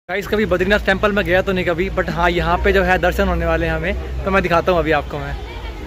Guys कभी Badrinath temple में गया तो नहीं कभी, बट हाँ यहाँ पे जो है दर्शन होने वाले हैं हमें, तो मैं दिखाता हूँ अभी आपको मैं।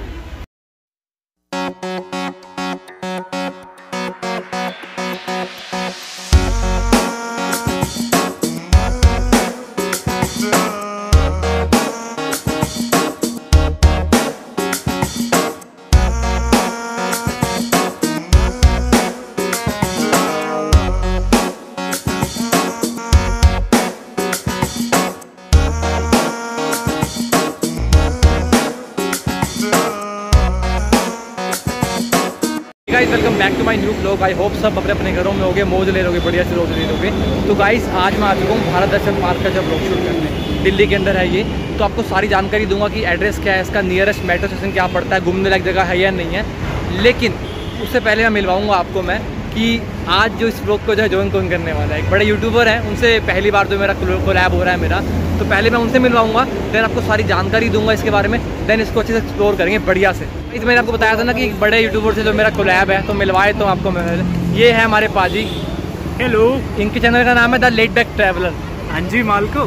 Guys welcome back to my new blog. I hope सब अपने अपने घरों में होगे, मौज ले लोगे, बढ़िया से रोज ले लोगे। तो गाइस आज मैं आ चुका हूँ भारत दर्शन पार्क का जब ब्लॉग शूट करने, दिल्ली के अंदर है ये। तो आपको सारी जानकारी दूंगा कि एड्रेस क्या है, इसका नियरेस्ट मेट्रो स्टेशन क्या पड़ता है, घूमने लायक जगह है या नहीं है। लेकिन उससे पहले मैं मिलवाऊँगा आपको मैं कि आज जो इस ब्लॉग को जो है ज्वाइन कौन करने वाला है। एक बड़े यूट्यूबर हैं, उनसे पहली बार जो मेरा कोलैब हो रहा है मेरा, तो पहले मैं उनसे मिलवाऊंगा, देन आपको सारी जानकारी दूंगा इसके बारे में, देन इसको अच्छे से एक्सप्लोर करेंगे बढ़िया से। इस मैंने आपको बताया था ना कि एक बड़े यूट्यूबर से जो मेरा कोलैब है, तो मिलवाए तो आपको मैं। ये है हमारे पाजी। हेलो। इनके चैनल का नाम है द लेट बैक ट्रैवलर। हाँ जी मालको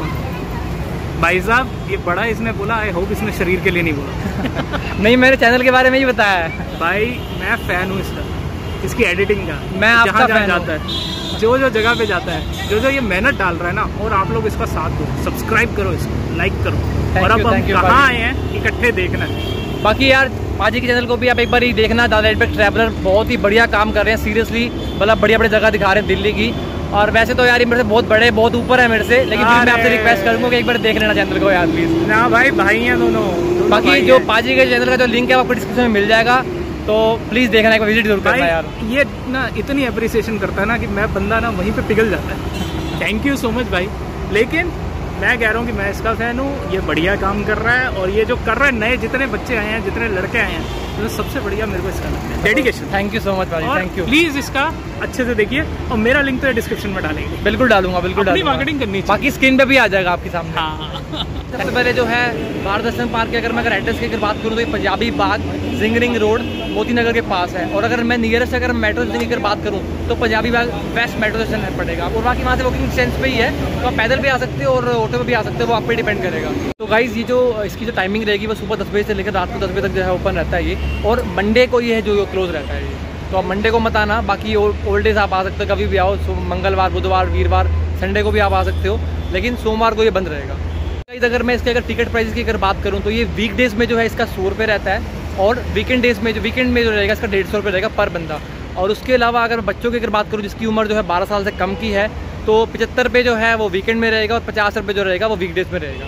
भाई साहब, ये बड़ा इसने बोला, आई होप इसने शरीर के लिए नहीं बोला। नहीं, मैंने चैनल के बारे में ही बताया है भाई। मैं फैन हूँ इसका, इसकी एडिटिंग का। मैं आपका फैन जाता है, जो जो जगह पे जाता है, जो जो ये मेहनत डाल रहा है ना, और आप लोग इसका साथ दो, सब्सक्राइब करो इसको, लाइक करो। और अब हम कहाँ आए हैं इकट्ठे देखना है। बाकी यार पाजी के चैनल को भी आप एक बार ही देखना, द लेट बैक ट्रैवलर बहुत ही बढ़िया काम कर रहे हैं सीरियसली, मतलब बढ़िया बढ़िया जगह दिखा रहे हैं दिल्ली की। और वैसे तो यार ये मेरे से बहुत बड़े, बहुत ऊपर है मेरे से, लेकिन फिर मैं आपसे रिक्वेस्ट करूंगा कि एक बार देख लेना चैनल को यार प्लीज। ना भाई, भाई हैं दोनों। बाकी जो पाजी के चैनल का जो लिंक है वो आपको डिस्क्रिप्शन में मिल जाएगा, तो प्लीज देखना, एक बार विजिट जरूर करना यार। ये ना इतनी अप्रिसिएशन करता है ना कि मैं बंदा ना वहीं पे पिघल जाता है। थैंक यू सो मच भाई। लेकिन मैं कह रहा हूँ कि मैं इसका फैन हूँ, ये बढ़िया काम कर रहा है, और ये जो कर रहा है, नए जितने बच्चे आए हैं, जितने लड़के आए हैं, तो सबसे बढ़िया मेरे को इसका लगता है dedication. Thank you so much भाई, थैंक यू। प्लीज इसका अच्छे से देखिए, और मेरा लिंक तो डिस्क्रिप्शन में डालेंगे। बिल्कुल डालूंगा, बिल्कुल डालूंगा। मार्केटिंग करनी चाहिए, बाकी स्क्रीन पे भी आ जाएगा आपके सामने। हाँ। सबसे पहले जो है भारत दर्शन पार्क की अगर एड्रेस की बात करूँ तो ये पंजाबी बाग जिंग रिंग रोड मोती नगर के पास है। और अगर मैं नियरेस्ट अगर मेट्रो स्टेशन की अगर बात करूँ तो Punjabi Bagh west metro station पड़ेगा, और बाकी वहाँ से वॉकिंग डिस्टेंस पे ही है, तो आप पैदल भी आ सकते हो और ऑटो में भी आ सकते हो, वो आप पे डिपेंड करेगा। तो गाइज ये जो इसकी जो टाइमिंग रहेगी वो सुबह 10 बजे से लेकर रात को 10 बजे तक जो है ओपन रहता है ये, और मंडे को ये है जो क्लोज रहता है ये, तो आप मंडे को मत आना। बाकी ओल्ड डेज आप आ सकते हो, कभी भी आओ, मंगलवार, बुधवार, वीरवार, संडे को भी आप आ सकते हो, लेकिन सोमवार को ये बंद रहेगा। अगर मैं इसके अगर टिकट प्राइस की अगर बात करूँ तो ये वीक डेज में जो है इसका 100 रुपये रहता है, और वीकेंड डेज में जो रहेगा इसका 150 रुपये रहेगा पर बंदा। और उसके अलावा अगर बच्चों की अगर बात करूँ जिसकी उम्र जो है 12 साल से कम की है, तो 75 रुपये जो है वो वीकेंड में रहेगा, और 50 रुपये जो रहेगा वो वीक डेज में रहेगा।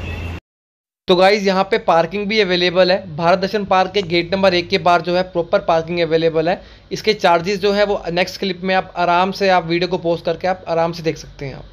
तो गाइज यहाँ पे पार्किंग भी अवेलेबल है। भारत दर्शन पार्क के गेट नंबर 1 के बाहर जो है प्रॉपर पार्किंग अवेलेबल है। इसके चार्जेस जो है वो नेक्स्ट क्लिप में आप आराम से आप वीडियो को पोस्ट करके आप आराम से देख सकते हैं आप।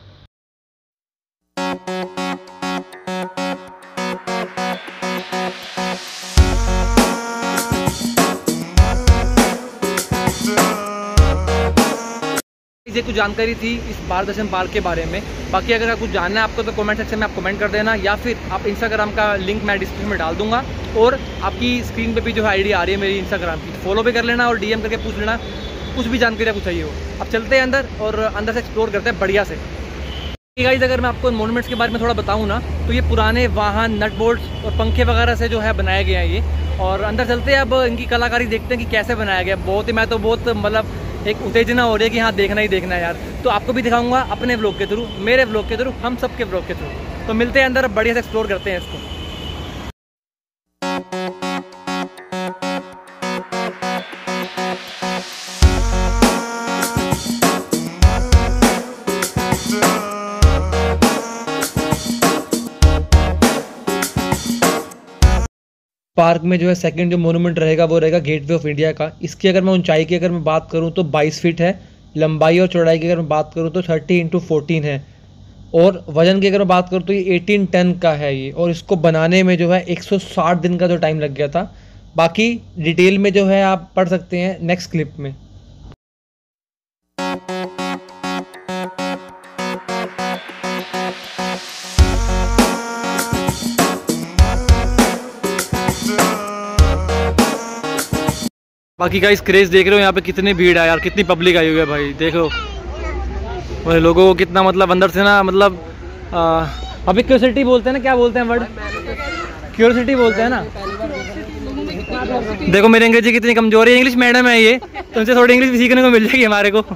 ये कुछ जानकारी थी इस भारत दर्शन पार्क के बारे में। बाकी अगर कुछ जानना है आपको तो कमेंट सेक्शन में आप कमेंट कर देना, या फिर आप इंस्टाग्राम का लिंक मैं डिस्क्रिप्शन में डाल दूंगा, और आपकी स्क्रीन पे भी जो है आईडी आ रही है मेरी इंस्टाग्राम की, फॉलो भी कर लेना और डीएम करके पूछ लेना कुछ भी जानकारी आपको चाहिए हो। अब चलते हैं अंदर और अंदर से एक्सप्लोर करते हैं बढ़िया से। गाइस अगर मैं आपको मोनूमेंट्स के बारे में थोड़ा बताऊँ ना, तो ये पुराने वाहन, नट बोल्ट्स और पंखे वगैरह से जो है बनाया गया है ये। और अंदर चलते हैं, अब इनकी कलाकारी देखते हैं कि कैसे बनाया गया। बहुत ही, मैं तो बहुत मतलब एक उत्तेजना हो रही है कि हाँ देखना ही देखना है यार। तो आपको भी दिखाऊंगा अपने व्लॉग के थ्रू, मेरे व्लॉग के थ्रू, हम सबके व्लॉग के थ्रू। तो मिलते हैं अंदर, बढ़िया से एक्सप्लोर करते हैं इसको। पार्क में जो है सेकंड जो मोनूमेंट रहेगा वो रहेगा गेटवे ऑफ इंडिया का। इसकी अगर मैं ऊंचाई की अगर मैं बात करूं तो 22 फीट है, लंबाई और चौड़ाई की अगर मैं बात करूं तो 30x14 है, और वजन की अगर मैं बात करूं तो ये 18 टन का है ये। और इसको बनाने में जो है 160 दिन का जो टाइम लग गया था। बाकी डिटेल में जो है आप पढ़ सकते हैं नेक्स्ट क्लिप में। बाकी गाइस क्रेज देख रहे हो यहाँ पे कितनी भीड़ है यार, कितनी पब्लिक आई हुई है भाई, देखो और लोगों को कितना मतलब अंदर से ना मतलब अभी क्यूरियोसिटी बोलते हैं ना, क्या बोलते हैं वर्ड, क्यूरियोसिटी बोलते हैं ना। देखो मेरी अंग्रेजी कितनी कमजोर है, इंग्लिश मैडम है ये, तुमसे थोड़ी इंग्लिश भी सीखने को मिल जाएगी हमारे को।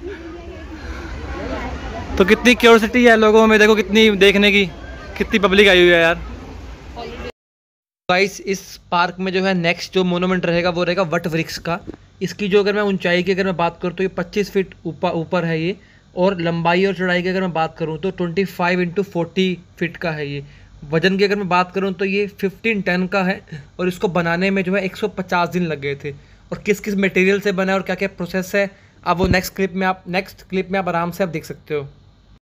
तो कितनी क्यूरियोसिटी है लोगों में, देखो कितनी देखने की, कितनी पब्लिक आई हुई है यार। गाइस इस पार्क में जो है नेक्स्ट जो मोनूमेंट रहेगा वो रहेगा वट वृक्ष का। इसकी जो अगर मैं ऊंचाई की अगर मैं बात करूँ तो ये 25 फीट ऊपर है ये, और लंबाई और चौड़ाई की अगर मैं बात करूँ तो 25 इंटू 40 फीट का है ये। वजन की अगर मैं बात करूँ तो ये 15 टन का है, और इसको बनाने में जो है 150 दिन लग गए थे। और किस किस मटेरियल से बना है और क्या क्या प्रोसेस है, अब वो नेक्स्ट क्लिप में आप आराम से आप देख सकते हो।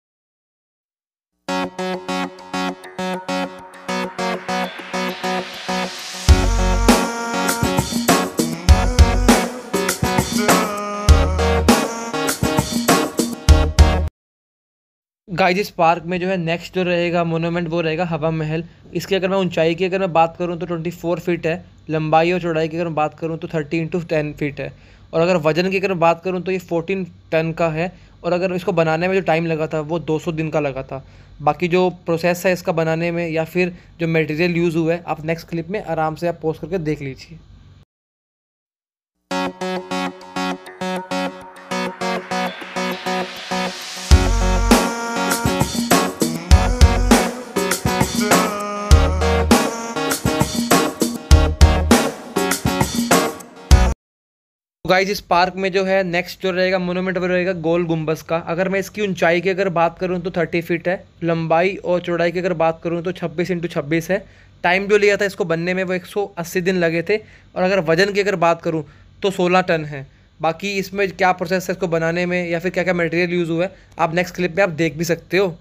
गाइस इस पार्क में जो है नेक्स्ट जो रहेगा मोनूमेंट वो रहेगा हवा महल। इसकी अगर मैं ऊंचाई की अगर मैं बात करूं तो 24 फीट है, लंबाई और चौड़ाई की अगर मैं बात करूं तो 30 इंटू 10 फीट है, और अगर वजन की अगर मैं बात करूं तो ये 14 टन का है। और अगर इसको बनाने में जो टाइम लगा था वो 200 दिन का लगा था। बाकी जो प्रोसेस है इसका बनाने में या फिर जो मटेरियल यूज़ हुआ है आप नेक्स्ट क्लिप में आराम से आप पॉज करके देख लीजिए। गाइस इस पार्क में जो है नेक्स्ट जो रहेगा मोनूमेंट वो रहेगा गोल गुम्बस का। अगर मैं इसकी ऊंचाई की अगर बात करूं तो 30 फीट है, लंबाई और चौड़ाई की अगर बात करूं तो 26 इंटू 26 है। टाइम जो लिया था इसको बनने में वो 180 दिन लगे थे, और अगर वजन की अगर बात करूं तो 16 टन है। बाकी इसमें क्या प्रोसेस है इसको बनाने में या फिर क्या क्या मटेरियल यूज़ हुआ है आप नेक्स्ट क्लिप में आप देख भी सकते हो।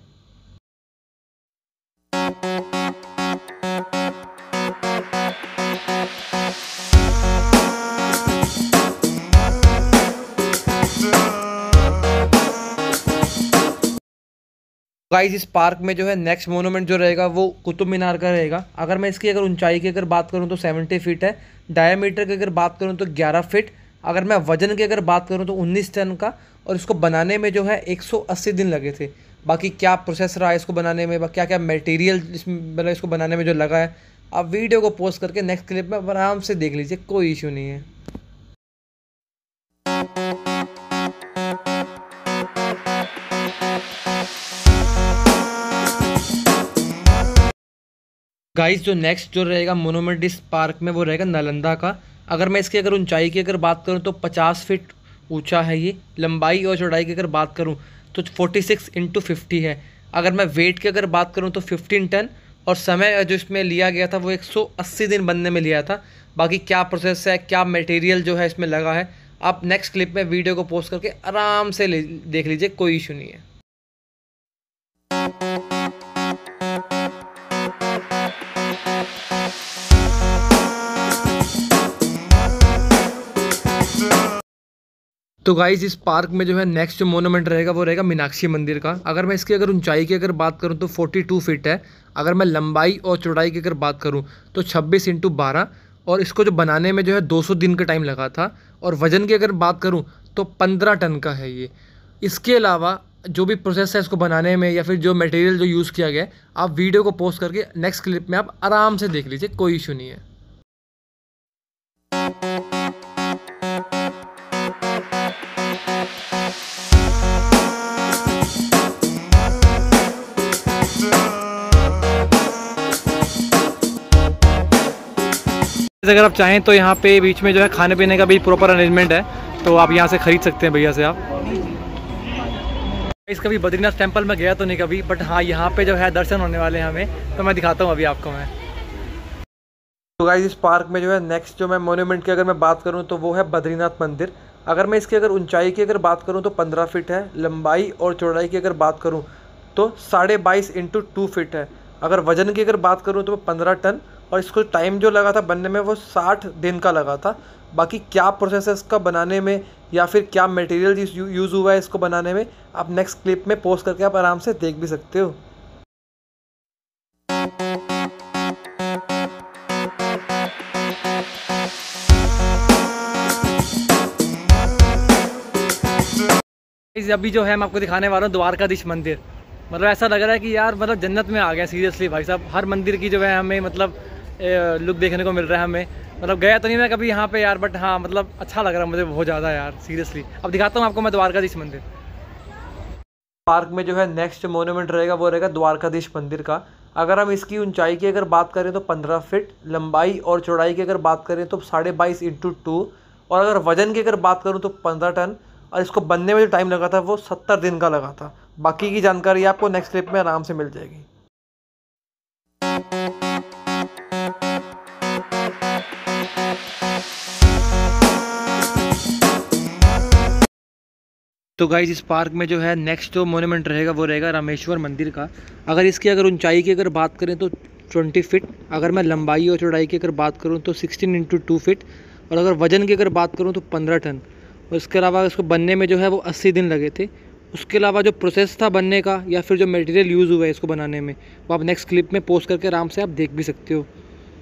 गाइस इस पार्क में जो है नेक्स्ट मोनूमेंट जो रहेगा वो कुतुब मीनार का रहेगा। अगर मैं इसकी अगर ऊंचाई की अगर बात करूं तो 70 फीट है, डायमीटर की अगर बात करूं तो 11 फीट, अगर मैं वजन की अगर बात करूं तो 19 टन का, और इसको बनाने में जो है 180 दिन लगे थे। बाकी क्या प्रोसेस रहा है इसको बनाने में, क्या क्या मटेरियल मतलब इसको बनाने में जो लगा है, आप वीडियो को पोस्ट करके नेक्स्ट क्लिप में आराम से देख लीजिए, कोई इशू नहीं है। गाइस जो नेक्स्ट जो रहेगा मोनूमेंट इस पार्क में वो रहेगा नालंदा का। अगर मैं इसकी अगर ऊंचाई की अगर बात करूं तो 50 फीट ऊंचा है ये, लंबाई और चौड़ाई की अगर बात करूं तो 46 इंटू 50 है। अगर मैं वेट की अगर बात करूं तो 15 टन, और समय जो इसमें लिया गया था वो 180 दिन बनने में लिया था। बाकी क्या प्रोसेस है, क्या मटेरियल जो है इसमें लगा है, आप नेक्स्ट क्लिप में वीडियो को पोस्ट करके आराम से देख लीजिए, कोई इशू नहीं है। तो गाइस इस पार्क में जो है नेक्स्ट जो मोनूमेंट रहेगा वो रहेगा मीनाक्षी मंदिर का। अगर मैं इसकी अगर ऊंचाई की अगर बात करूं तो 42 फीट है, अगर मैं लंबाई और चौड़ाई की अगर बात करूं तो 26 इंटू 12, और इसको जो बनाने में जो है 200 दिन का टाइम लगा था। और वजन की अगर बात करूं तो 15 टन का है ये। इसके अलावा जो भी प्रोसेस है इसको बनाने में या फिर जो मटेरियल जो यूज़ किया गया है आप वीडियो को पोस्ट करके नेक्स्ट क्लिप में आप आराम से देख लीजिए, कोई इशू नहीं है। अगर आप चाहें तो यहाँ पे बीच में जो है खाने पीने का भी प्रॉपर अरेंजमेंट है, तो आप यहाँ से ख़रीद सकते हैं भैया से आप। इस कभी बद्रीनाथ टेंपल में गया तो नहीं कभी, बट हाँ यहाँ पे जो है दर्शन होने वाले हैं हमें, तो मैं दिखाता हूँ अभी आपको मैं। तो गाइस इस पार्क में जो है नेक्स्ट जो मैं मोन्यूमेंट की अगर मैं बात करूँ तो वो है बद्रीनाथ मंदिर। अगर मैं इसकी अगर ऊंचाई की अगर बात करूँ तो 15 फीट है, लंबाई और चौड़ाई की अगर बात करूँ तो 22.5 इंटू 2 फीट है। अगर वजन की अगर बात करूँ तो 15 टन, और इसको टाइम जो लगा था बनने में वो 60 दिन का लगा था। बाकी क्या प्रोसेस है इसका बनाने में या फिर क्या मटेरियल यूज़ हुआ है इसको बनाने में आप नेक्स्ट क्लिप में पोस्ट करके आप आराम से देख भी सकते हो। अभी जो है मैं आपको दिखाने वाला हूँ द्वारकाधीश मंदिर। मतलब ऐसा लग रहा है कि यार मतलब जन्नत में आ गया सीरियसली भाई साहब। हर मंदिर की जो है हमें मतलब लुक देखने को मिल रहा है हमें। मतलब गया तो नहीं मैं कभी यहाँ पे यार, बट हाँ मतलब अच्छा लग रहा है मुझे बहुत ज़्यादा यार सीरियसली। अब दिखाता हूँ आपको मैं द्वारकाधीश मंदिर। पार्क में जो है नेक्स्ट मोन्यूमेंट रहेगा वो रहेगा द्वारकाधीश मंदिर का। अगर हम इसकी ऊंचाई की अगर बात करें तो 15 फीट, लंबाई और चौड़ाई की अगर बात करें तो 22.5 × 2, और अगर वजन की अगर बात करूं तो 15 टन। और इसको बनने में जो टाइम लगा था वो 70 दिन का लगा था। बाकी की जानकारी आपको नेक्स्ट क्लिप में आराम से मिल जाएगी। तो गाइज इस पार्क में जो है नेक्स्ट जो मोन्यूमेंट रहेगा वो रहेगा रामेश्वर मंदिर का। अगर इसकी अगर ऊंचाई की अगर बात करें तो 20 फीट, अगर मैं लंबाई और चौड़ाई की अगर बात करूं तो 16 × 2 फीट, और अगर वजन की अगर बात करूं तो 15 टन। और इसके अलावा इसको बनने में जो है वो 80 दिन लगे थे। उसके अलावा जो प्रोसेस था बनने का या फिर जो मटेरियल यूज़ हुआ है इसको बनाने में, वो आप नेक्स्ट क्लिप में पोस्ट करके आराम से आप देख भी सकते हो।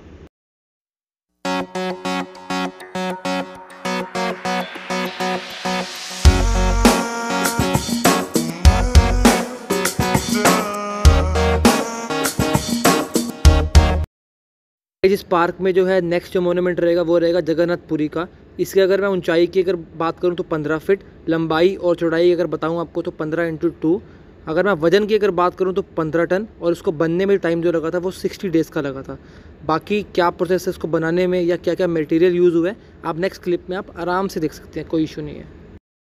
इस पार्क में जो है नेक्स्ट जो मोन्यूमेंट रहेगा वो रहेगा जगन्नाथपुरी का। इसके अगर मैं ऊंचाई की अगर बात करूं तो 15 फीट, लंबाई और चौड़ाई अगर बताऊं आपको तो 15 × 2, अगर मैं वजन की अगर बात करूं तो 15 टन, और इसको बनने में टाइम जो लगा था वो 60 डेज़ का लगा था। बाकी क्या प्रोसेस है इसको बनाने में या क्या क्या मटेरियल यूज़ हुआ है आप नेक्स्ट क्लिप में आप आराम से देख सकते हैं, कोई इशू नहीं है।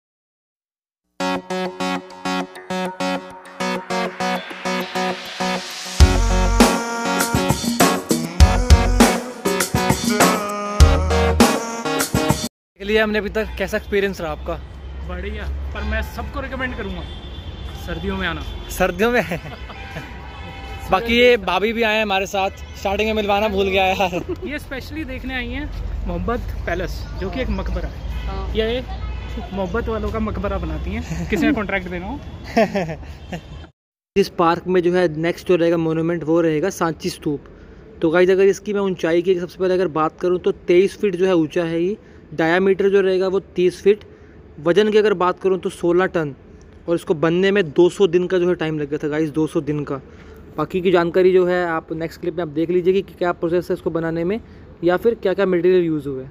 लिए हमने अभी तक कैसा एक्सपीरियंस रहा आपका? बढ़िया, पर मैं सबको रिकमेंड करूँगा सर्दियों में आना। सर्दियों में बाकी ये भाभी भी आए हैं हमारे साथ, स्टार्टिंग में मिलवाना भूल गया यार। ये स्पेशली देखने आई हैं मोहब्बत पैलेस, जो कि एक मकबरा है। ये मोहब्बत वालों का मकबरा बनाती हैं, किसी ने कॉन्ट्रैक्ट देना हो। इस पार्क में जो है नेक्स्ट जो रहेगा मोन्यूमेंट वो रहेगा सांची स्तूप। तो गाइस अगर इसकी मैं ऊंचाई की सबसे पहले अगर बात करूं तो 23 फीट जो है ऊंचा है ये। डायामीटर जो रहेगा वो 30 फीट, वजन की अगर बात करूं तो 16 टन, और इसको बनने में 200 दिन का जो है टाइम लग गया था गाइस, 200 दिन का। बाकी की जानकारी जो है आप नेक्स्ट क्लिप में आप देख लीजिए कि क्या प्रोसेस है इसको बनाने में या फिर क्या क्या मटेरियल यूज़ हुए।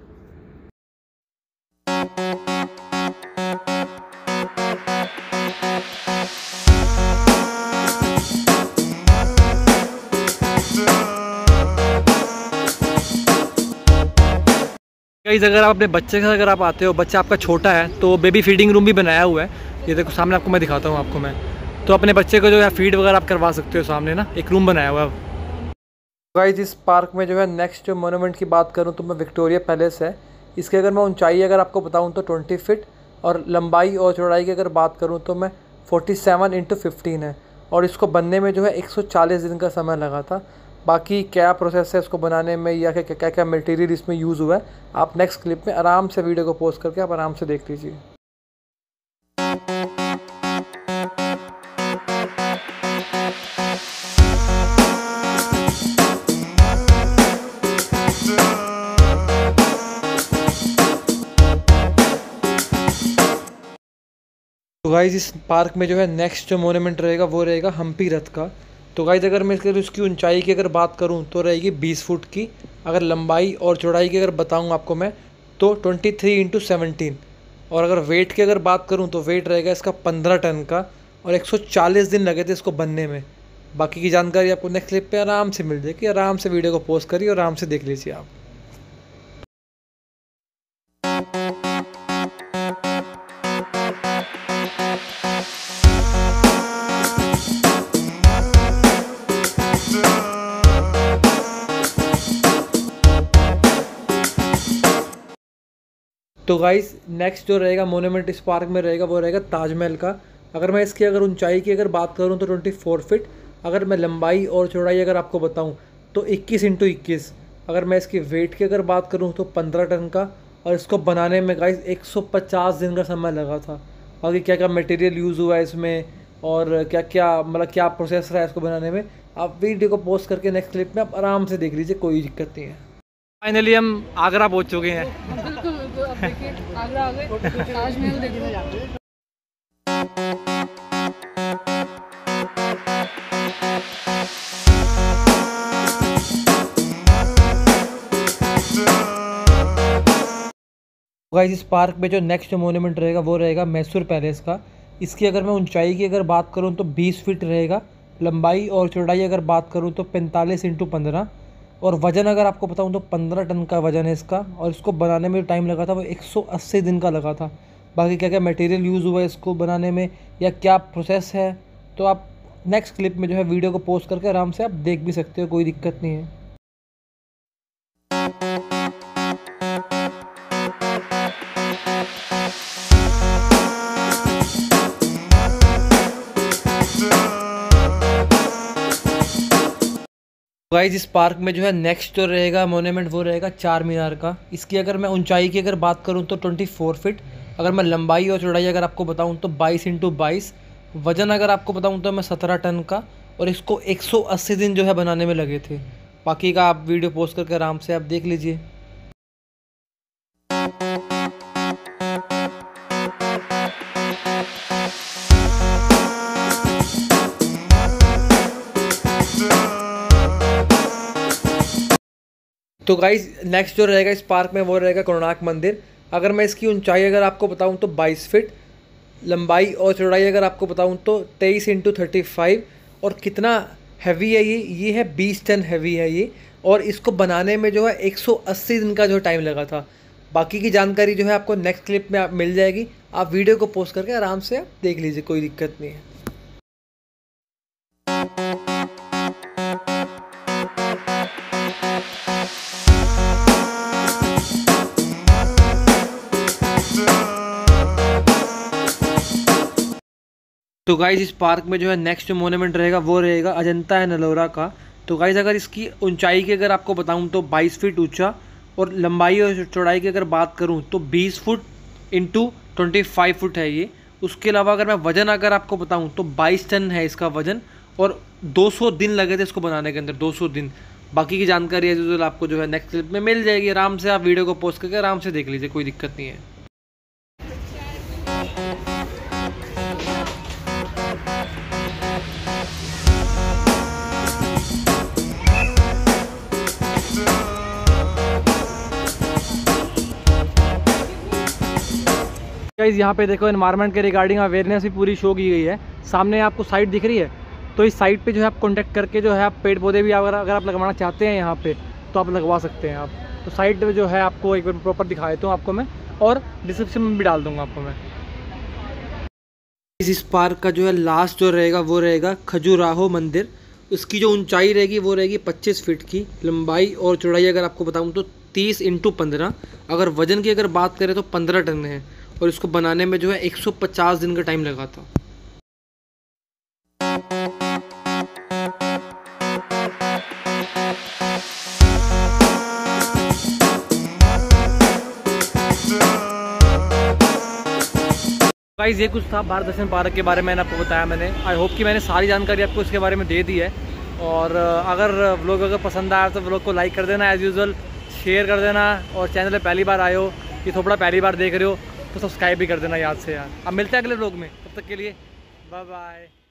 गाइस अगर आप अपने बच्चे के साथ अगर आप आते हो, बच्चा आपका छोटा है तो बेबी फीडिंग रूम भी बनाया हुआ है। ये देखो सामने आपको मैं दिखाता हूँ आपको मैं, तो अपने बच्चे को जो है फीड वगैरह आप करवा सकते हो। सामने ना एक रूम बनाया हुआ है। गाइस इस पार्क में जो है नेक्स्ट जो मोन्यूमेंट की बात करूँ तो मैं विक्टोरिया पैलेस है। इसकी अगर मैं ऊंचाई अगर आपको बताऊँ तो 20 फीट, और लंबाई और चौड़ाई की अगर बात करूँ तो मैं 47 × 15 है, और इसको बनने में जो है 140 दिन का समय लगा था। बाकी क्या प्रोसेस है इसको बनाने में या क्या क्या मटेरियल इसमें यूज़ हुआ है आप नेक्स्ट क्लिप में आराम से वीडियो को पोस्ट करके आप आराम से देख लीजिए। तो गाइस इस पार्क में जो है नेक्स्ट जो मोन्यूमेंट रहेगा वो रहेगा हम्पी रथ का। तो गाइस अगर मैं इसकी ऊंचाई की अगर बात करूं तो रहेगी 20 फुट की। अगर लंबाई और चौड़ाई की अगर बताऊं आपको मैं तो 23 × 17, और अगर वेट की अगर बात करूं तो वेट रहेगा इसका 15 टन का, और 140 दिन लगे थे इसको बनने में। बाकी की जानकारी आपको नेक्स्ट क्लिप पे आराम से मिल जाएगी, आराम से वीडियो को पोस्ट करिए और आराम से देख लीजिए आप। तो गाइस नेक्स्ट जो रहेगा मोन्यूमेंट इस पार्क में रहेगा वो रहेगा ताजमहल का। अगर मैं इसकी अगर ऊंचाई की अगर बात करूं तो 24 फीट, अगर मैं लंबाई और चौड़ाई अगर आपको बताऊं तो 21 × 21, अगर मैं इसकी वेट की अगर बात करूं तो 15 टन का, और इसको बनाने में गाइस 150 दिन का समय लगा था। बाकी क्या क्या मटेरियल यूज़ हुआ है इसमें और क्या क्या मतलब क्या प्रोसेस रहा है इसको बनाने में आप वीडियो को पोस्ट करके नेक्स्ट क्लिप में आप आराम से देख लीजिए, कोई दिक्कत नहीं है। फाइनली हम आगरा पहुंच चुके हैं। बिल्कुल बिल्कुल, अब देखिए आगरा आ गए, ताजमहल देखने जाते हैं। गाइस इस पार्क में जो नेक्स्ट मोन्यूमेंट रहेगा वो रहेगा मैसूर पैलेस का। इसकी अगर मैं ऊंचाई की अगर बात करूं तो 20 फीट रहेगा, लंबाई और चौड़ाई अगर बात करूं तो 45 × 15, और वज़न अगर आपको बताऊं तो 15 टन का वज़न है इसका। और इसको बनाने में टाइम लगा था वो 180 दिन का लगा था। बाकी क्या क्या मटेरियल यूज़ हुआ है इसको बनाने में या क्या प्रोसेस है, तो आप नेक्स्ट क्लिप में जो है वीडियो को पोस्ट करके आराम से आप देख भी सकते हो, कोई दिक्कत नहीं है। गाइस इस पार्क में जो है नेक्स्ट जो रहेगा मोन्यूमेंट वो रहेगा चार मीनार का। इसकी अगर मैं ऊंचाई की अगर बात करूं तो 24 फीट, अगर मैं लंबाई और चौड़ाई अगर आपको बताऊं तो 22 × 22, वज़न अगर आपको बताऊं तो मैं 17 टन का, और इसको 180 दिन जो है बनाने में लगे थे। बाकी का आप वीडियो पोस्ट करके आराम से आप देख लीजिए। तो गाइस नेक्स्ट जो रहेगा इस पार्क में वो रहेगा कोणार्क मंदिर। अगर मैं इसकी ऊंचाई अगर आपको बताऊं तो 22 फीट, लंबाई और चौड़ाई अगर आपको बताऊं तो 23 × 35, और कितना हैवी है ये है 20 टन हैवी है ये, और इसको बनाने में जो है 180 दिन का जो टाइम लगा था। बाकी की जानकारी जो है आपको नेक्स्ट क्लिप में आप मिल जाएगी, आप वीडियो को पोस्ट करके आराम से आप देख लीजिए, कोई दिक्कत नहीं है। तो गाइज़ इस पार्क में जो है नेक्स्ट मोन्यूमेंट रहेगा वो रहेगा अजंता एंड एलोरा का। तो गाइज़ अगर इसकी ऊंचाई की अगर आपको बताऊं तो 22 फीट ऊंचा, और लंबाई और चौड़ाई की अगर बात करूं तो 20 फुट × 25 फुट है ये। उसके अलावा अगर मैं वज़न अगर आपको बताऊं तो 22 टन है इसका वज़न, और 200 दिन लगे थे इसको बनाने के अंदर, 200 दिन। बाकी की जानकारी एज यूजुअल आपको जो है नेक्स्ट क्लिप में मिल जाएगी, आराम से आप वीडियो को पोस्ट करके आराम से देख लीजिए, कोई दिक्कत नहीं है। गाइस यहाँ पे देखो एनवायरनमेंट के रिगार्डिंग अवेयरनेस भी पूरी शो की गई है। सामने आपको साइट दिख रही है, तो इस साइट पे जो है आप कांटेक्ट करके जो है आप पेड़ पौधे भी अगर आप लगवाना चाहते हैं यहाँ पे तो आप लगवा सकते हैं आप। तो साइट जो है आपको एक बार प्रॉपर दिखा देता हूँ आपको मैं, और डिस्क्रिप्शन में भी डाल दूँगा आपको मैं। इस पार्क का जो है लास्ट जो रहेगा वो रहेगा खजुराहो मंदिर। उसकी जो ऊंचाई रहेगी वो रहेगी 25 फीट की, लंबाई और चौड़ाई अगर आपको बताऊँ तो 30 × 15, अगर वज़न की अगर बात करें तो 15 टन है, और इसको बनाने में जो है 150 दिन का टाइम लगा था। गाइस ये कुछ था भारत दर्शन पार्क के बारे में मैंने आपको बताया। आई होप कि मैंने सारी जानकारी आपको इसके बारे में दे दी है। और अगर व्लॉग अगर पसंद आया तो व्लॉग को लाइक कर देना, एज़ यूजुअल शेयर कर देना, और चैनल पे पहली बार आए हो कि थोड़ा पहली बार देख रहे हो तो सब्सक्राइब भी कर देना याद से यार। अब मिलते हैं अगले व्लॉग में, तब तक के लिए बाय बाय।